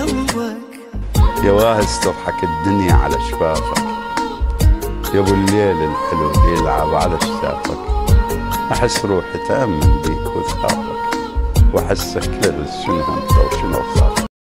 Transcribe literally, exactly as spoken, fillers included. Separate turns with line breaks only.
يا واهس تضحك الدنيا على شفافك، يا ابو الليل الحلو يلعب على شتافك. احس روحي تأمن بيك وثافك، واحسك لبس شنو انت وشنو خافك.